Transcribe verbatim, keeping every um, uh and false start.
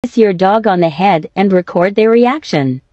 your dog on the head and record their reaction.